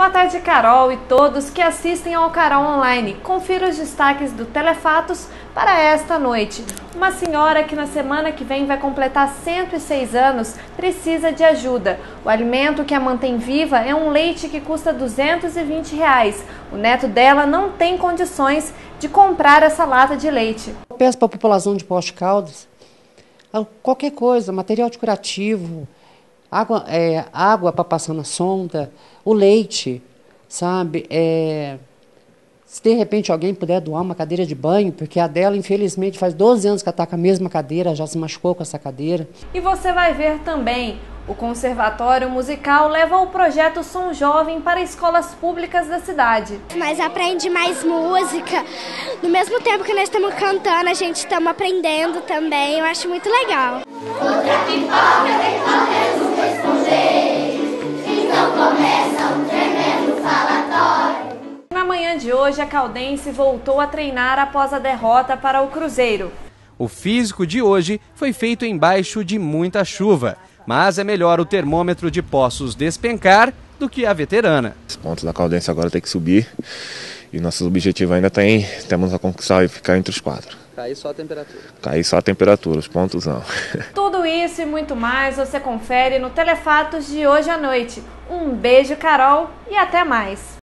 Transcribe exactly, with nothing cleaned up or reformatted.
Boa tarde, Carol e todos que assistem ao Carol Online. Confira os destaques do Telefatos para esta noite. Uma senhora que na semana que vem vai completar cento e seis anos precisa de ajuda. O alimento que a mantém viva é um leite que custa duzentos e vinte reais. O neto dela não tem condições de comprar essa lata de leite. Eu peço para a população de Poços de Caldas qualquer coisa, material de curativo, água, é, água para passar na sonda, o leite, sabe? É, se de repente alguém puder doar uma cadeira de banho, porque a dela, infelizmente, faz doze anos que ela está com a mesma cadeira, já se machucou com essa cadeira. E você vai ver também, o Conservatório Musical leva o projeto Som Jovem para escolas públicas da cidade. Mas aprende mais música, no mesmo tempo que nós estamos cantando, a gente estamos aprendendo também, eu acho muito legal. Outra pipoca tem podemos responder, então começa um tremendo falatório. Na manhã de hoje, a caldense voltou a treinar após a derrota para o Cruzeiro. O físico de hoje foi feito embaixo de muita chuva, mas é melhor o termômetro de Poços despencar do que a veterana. Os pontos da caldense agora tem que subir e nosso objetivo ainda tem, temos a conquistar e ficar entre os quatro. Cair só a temperatura. Cair só a temperatura, os pontos não. Tudo isso e muito mais você confere no Telefatos de hoje à noite. Um beijo, Carol, e até mais.